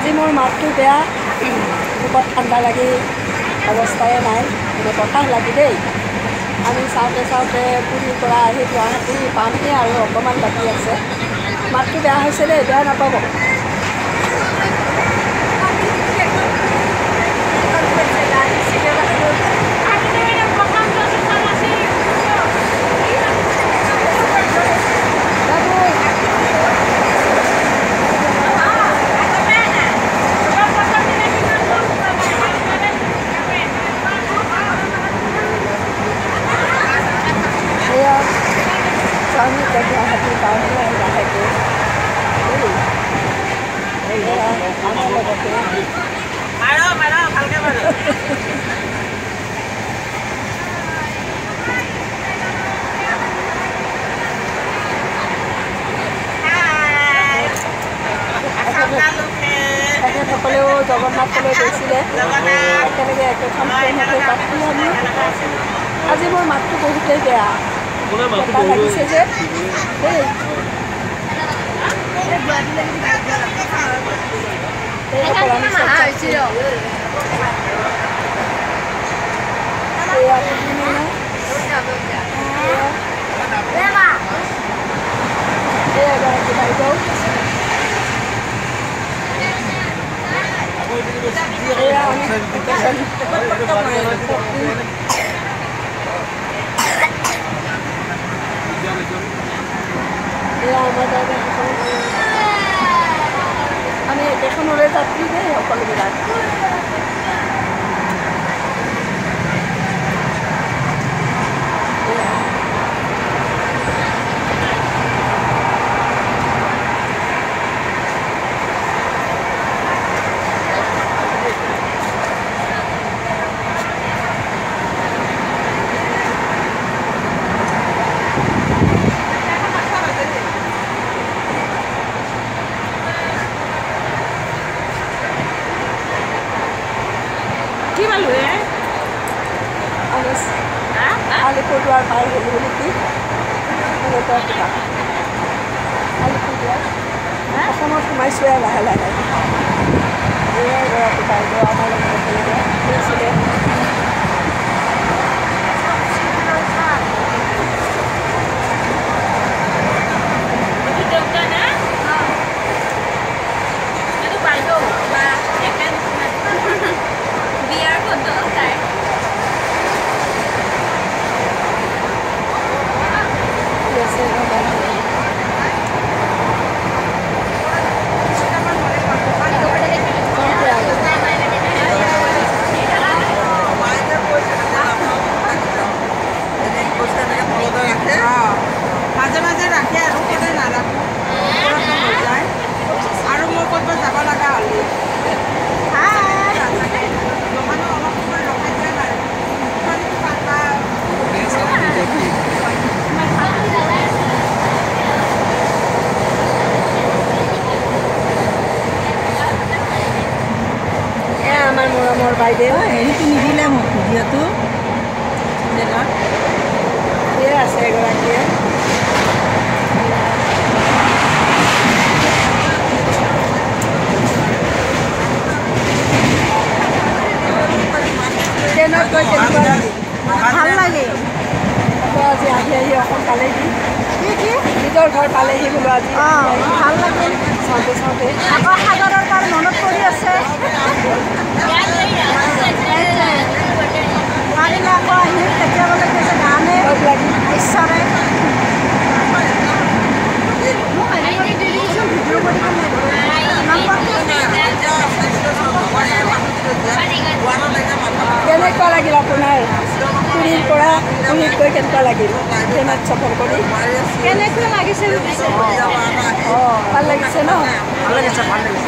আজি মোৰ মাতটো বেয়া, বুকত ঠাণ্ডা লাগি অৱস্থাই নাই, মানে বতাহ লাগি দেই। আমি চাওঁতে চাওঁতে পুৰীৰ পৰা আহি গুৱাহাটী পামহি আৰু অকণমান বাকী আছে। মাতটো বেয়া হৈছে দেই, বেয়া নাপাব। আমি গুৱাহাটী পামহি আৰু লাহেকৈ আমাৰ লগতে তেখেতসকলেও জগন্নাথলৈ গৈছিলে, একেলগে একেখন ট্ৰেইনতে যাত্ৰী আমি। আজি মোৰ মাতটো বহুতেই বেয়া, বতাহ লাগিছে যে দেই। আমি একেখনলৈ যাত্ৰী দেই সকলোবিলাক। আলিপুৰদুৱাৰ পাৰ হ'লো নেকি, এনেকুৱা কিবা। আলিপুৰদুৱাৰ অসমত সোমাইছোৱে লাহে লাহে। এগৰাকী বাইদেউ আমাৰ লগত একেলগে গৈছিলে। মাজে মাজে ৰাখে আৰু সদায় নাৰাখোঁ, আৰু মই ক'ৰবাত যাব লগা হ'লে দোকানো অলপ সময় ৰখাই দিয়া নাই। আমাৰ মৰমৰ বাইদেউ হেৰিটো নিদিলে মোক ভিডিঅ'টো সেয়ে আছে এগৰাকীয়ে। ট্ৰেইনত গৈ কেনেকুৱা ভাল লাগে। আজি আহি আহি অসম পালেহি, নিজৰ ঘৰ পালেহি বোলো আজি। ভাল লাগিল চাওঁতে চাওঁতে আকৌ সাগৰৰ পাৰ মনত পৰি আছে। পাৰিলে আকৌ আহিম, কেতিয়াবলৈ কৈছে গানে ঈশ্বৰে কেনেকুৱা লাগিল আপোনাৰ? পুৰীৰ পৰা পুৰীত গৈ কেনেকুৱা লাগিল? ট্ৰেইনত সফৰ কৰি কেনেকুৱা লাগিছিল? ভাল লাগিছে ন? ভাল লাগিছে, ভাল লাগিছে।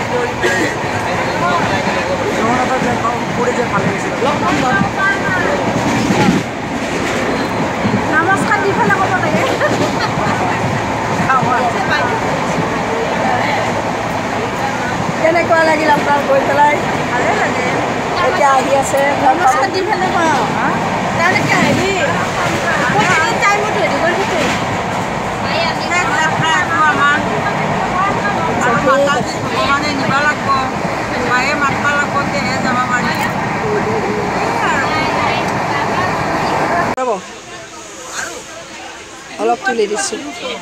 নমস্কাৰ দি পেলাই ক'ব লাগে। কেনেকুৱা লাগিল আপোনাৰ গৈ পেলাই? ভালে লাগে। এতিয়া আহি আছে নমস্কাৰ দি পেলাই পাওঁ তেওঁলোকে হেৰি প্ৰতিদিন টাইমত হেৰি কৰি থাকে। ভগৱানে নিব লাগিব। ঢালি দিছোঁ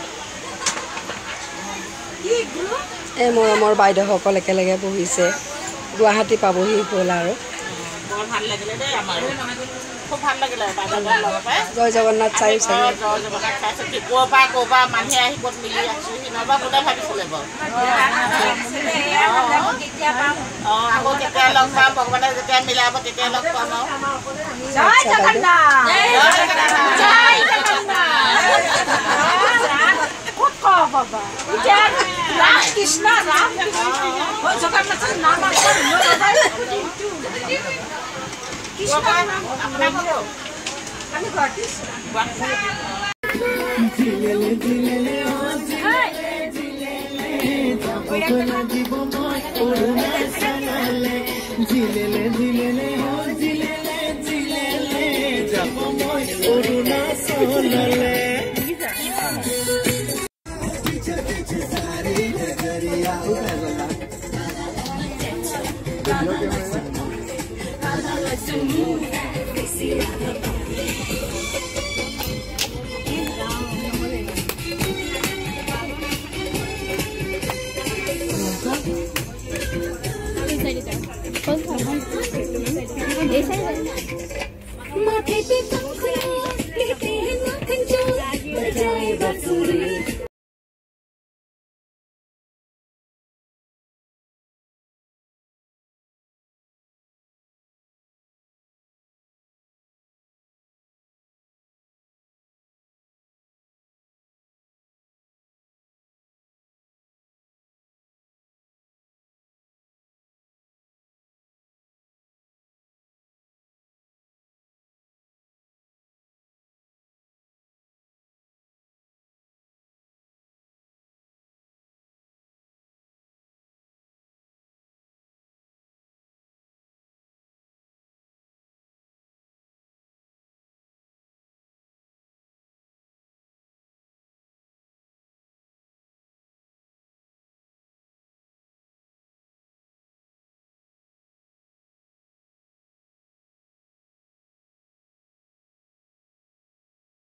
এই মৰমৰ বাইদেউসকল একেলগে বহিছে গুৱাহাটী পাবহি হ'ল আৰু ভাল লাগিলে দেই আমাৰ খুব ভাল লাগিলে জয় জগন্নাথ চাই চাগে জয় জগন্নাথ চাইছে ক'ৰপৰা মানুহে আহি ক'ত মিলি আছোঁ সিহঁতবা কোনে ভাবিছিলে বাৰু আকৌ কেতিয়া লগ পাম ভগৱানে যেতিয়া মিলাব তেতিয়া লগ পাম জয় জগন্নাথ জয় ক'ত কওঁ বাবা এতিয়া ৰাম কৃষ্ণ জগন্নাথৰ নাম আছে আমি Move,